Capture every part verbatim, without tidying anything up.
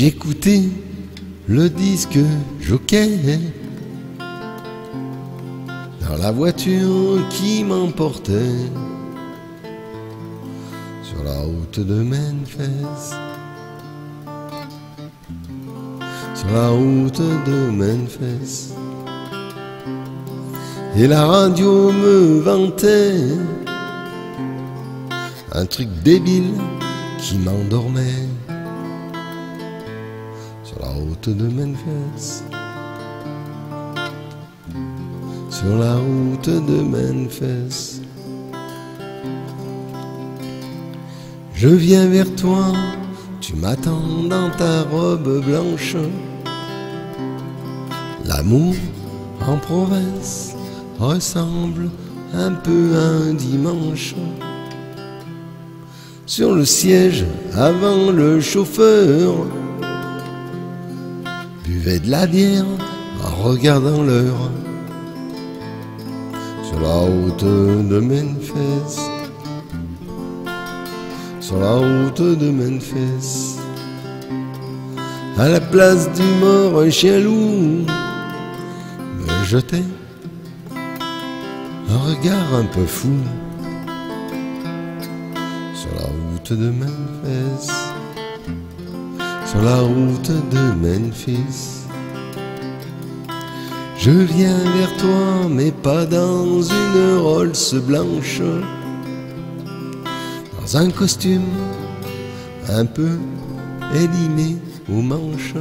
J'écoutais le disque jockey dans la voiture qui m'emportait sur la route de Memphis, sur la route de Memphis. Et la radio me vantait un truc débile qui m'endormait sur la route de Memphis, sur la route de Memphis. Je viens vers toi, tu m'attends dans ta robe blanche. L'amour en province ressemble un peu à un dimanche. Sur le siège avant, le chauffeur buvait de la bière en regardant l'heure sur la route de Memphis, sur la route de Memphis. À la place du mort, un chien loup me jetait un regard un peu fou sur la route de Memphis, sur la route de Memphis. Je viens vers toi, mais pas dans une Rolls blanche, dans un costume un peu élimé aux manches.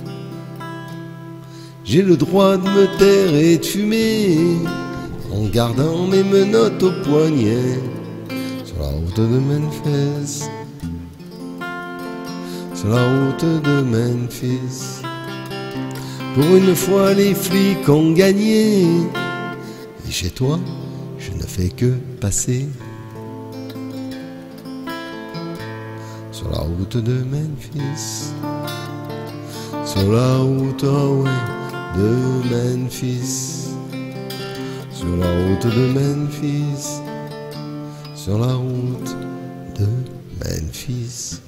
J'ai le droit de me taire et de fumer en gardant mes menottes au poignet sur la route de Memphis, sur la route de Memphis. Pour une fois les flics ont gagné, et chez toi je ne fais que passer sur la route de Memphis, sur la route oh ouais, de Memphis, sur la route de Memphis, sur la route de Memphis.